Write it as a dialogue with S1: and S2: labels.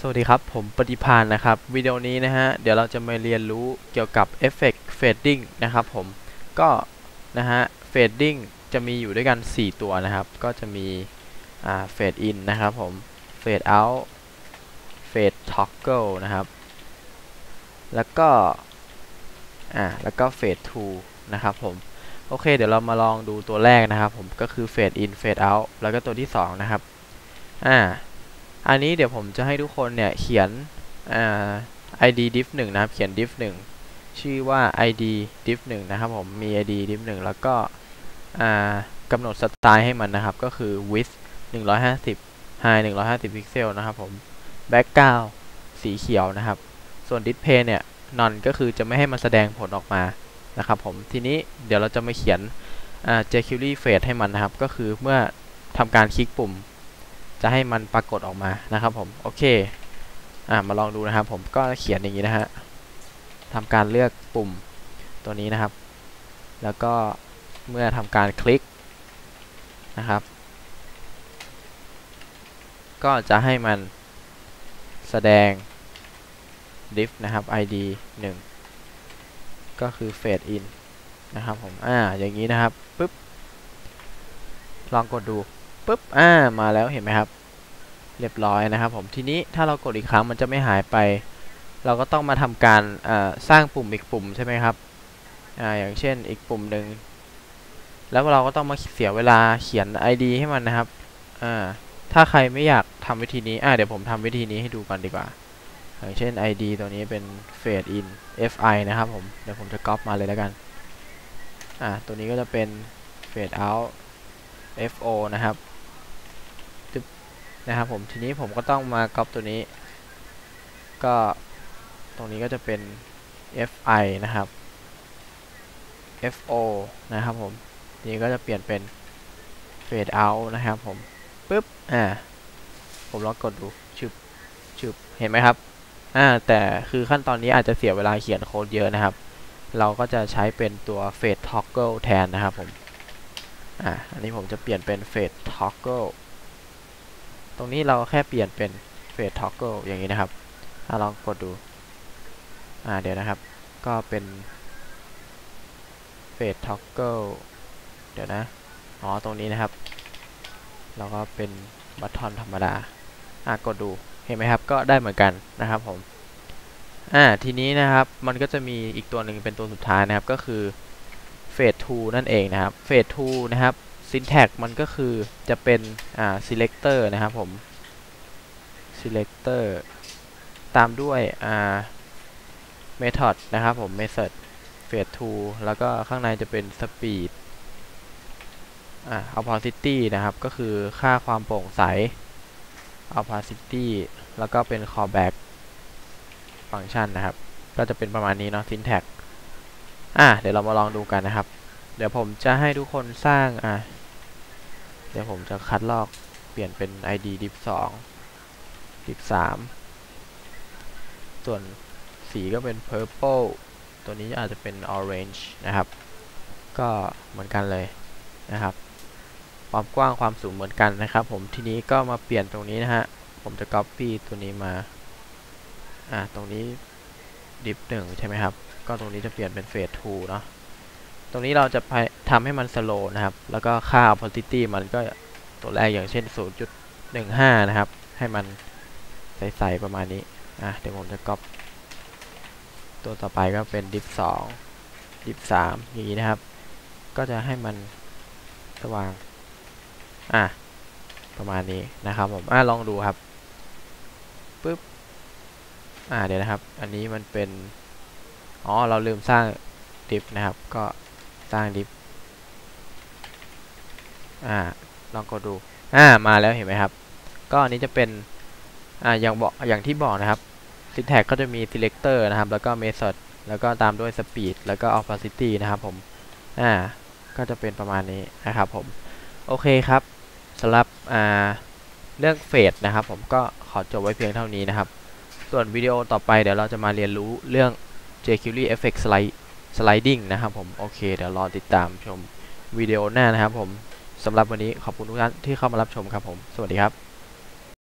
S1: สวัสดีครับผมปฏิภาณนะครับวิดีโอนี้นะฮะเดี๋ยวเราจะมาเรียนรู้เกี่ยวกับเอฟเฟกต์เฟดดิ้งนะครับผมก็นะฮะเฟดดิ้งจะมีอยู่ด้วยกัน4ตัวนะครับก็จะมีเฟดอินนะครับผมเฟดเอาท์เฟดท็อกเกิลนะครับแล้วก็เฟดทูนะครับผมโอเคเดี๋ยวเรามาลองดูตัวแรกนะครับผมก็คือเฟดอินเฟดเอาท์แล้วก็ตัวที่2นะครับอันนี้เดี๋ยวผมจะให้ทุกคนเนี่ยเขียนid div 1นะครับเขียน div 1ชื่อว่า id div 1นะครับผมมี id div 1แล้วก็กำหนดสไตล์ให้มันนะครับก็คือ width 150 high 150 พิกเซลนะครับผม background สีเขียวนะครับส่วน display เนี่ย none ก็คือจะไม่ให้มันแสดงผลออกมานะครับผมทีนี้เดี๋ยวเราจะมาเขียนjQuery fade ให้มันนะครับก็คือเมื่อทำการคลิกปุ่มจะให้มันปรากฏออกมานะครับผมโอเคมาลองดูนะครับผมก็เขียนอย่างนี้นะฮะทำการเลือกปุ่มตัวนี้นะครับแล้วก็เมื่อทำการคลิกนะครับก็จะให้มันแสดง div นะครับ id 1ก็คือ fade in นะครับผมอย่างนี้นะครับปึ๊บลองกดดูปึ๊บมาแล้วเห็นไหมครับเรียบร้อยนะครับผมทีนี้ถ้าเรากดอีกครั้งมันจะไม่หายไปเราก็ต้องมาทำการสร้างปุ่มอีกปุ่มใช่ไหมครับอย่างเช่นอีกปุ่มหนึ่งแล้วเราก็ต้องมาเสียเวลาเขียน ID ให้มันนะครับถ้าใครไม่อยากทำวิธีนี้เดี๋ยวผมทำวิธีนี้ให้ดูก่อนดีกว่าอย่างเช่น ID ตัวนี้เป็น fade in fi นะครับผมเดี๋ยวผมจะก๊อปมาเลยแล้วกันตัวนี้ก็จะเป็น fade out fo นะครับผมทีนี้ผมก็ต้องมาก๊อปตัวนี้ก็ตรงนี้ก็จะเป็น fi นะครับ fo นะครับผมนี้ก็จะเปลี่ยนเป็น fade out นะครับผมปึ๊บผมลองกดดูชึบเห็นไหมครับแต่คือขั้นตอนนี้อาจจะเสียเวลาเขียนโค้ดเยอะนะครับเราก็จะใช้เป็นตัว fade toggle แทนนะครับผมอันนี้ผมจะเปลี่ยนเป็น fade toggleตรงนี้เราแค่เปลี่ยนเป็น fade toggle อย่างนี้นะครับลองกดดูเดี๋ยวนะครับก็เป็น fade toggle เดี๋ยวนะตรงนี้นะครับเราก็เป็นบัตทอนธรรมดากดดูเห็นไหมครับก็ได้เหมือนกันนะครับผมทีนี้นะครับมันก็จะมีอีกตัวหนึ่งเป็นตัวสุดท้ายนะครับก็คือ fade to นั่นเองนะครับ fade to นะครับ syntax มันก็คือจะเป็นselector นะครับผม selector ตามด้วยmethod นะครับผม method fade to แล้วก็ข้างในจะเป็น speed opacity นะครับก็คือค่าความโปร่งใส opacity แล้วก็เป็น callback ฟังก์ชันนะครับก็จะเป็นประมาณนี้เนาะ syntax เดี๋ยวเรามาลองดูกันนะครับเดี๋ยวผมจะให้ทุกคนสร้างเดี๋ยวผมจะคัดลอกเปลี่ยนเป็น id div 2 div 3ส่วนสีก็เป็น purple ตัวนี้อาจจะเป็น orange นะครับก็เหมือนกันเลยนะครับความกว้างความสูงเหมือนกันนะครับผมทีนี้ก็มาเปลี่ยนตรงนี้นะฮะผมจะ copy ตัวนี้มาตรงนี้ div 1ใช่ไหมครับก็ตรงนี้จะเปลี่ยนเป็น fade to เนาะตรงนี้เราจะทำให้มัน slow นะครับแล้วก็ค่า opacity มันก็ตัวแรกอย่างเช่น 0.15 นะครับให้มันใสๆประมาณนี้เดี๋ยวผมจะ copy ตัวต่อไปก็เป็น div 2 div 3อย่างนี้นะครับก็จะให้มันสว่างประมาณนี้นะครับผมลองดูครับปึ๊บเดี๋ยวนะครับอันนี้มันเป็นเราลืมสร้าง div นะครับก็สร้าง div ลองกดดูมาแล้วเห็นไหมครับก็อันนี้จะเป็นอย่างที่บอกนะครับ syntax ก็จะมี selector นะครับแล้วก็ method แล้วก็ตามด้วย speed แล้วก็ opacity นะครับผมก็จะเป็นประมาณนี้นะครับผมโอเคครับสำหรับเรื่องเฟดนะครับผมก็ขอจบไว้เพียงเท่านี้นะครับส่วนวิดีโอต่อไปเดี๋ยวเราจะมาเรียนรู้เรื่อง jQuery effect sliding นะครับผมโอเคเดี๋ยวรอติดตามชมวิดีโอหน้านะครับผมสำหรับวันนี้ขอบคุณทุกท่านที่เข้ามารับชมครับผมสวัสดีครับ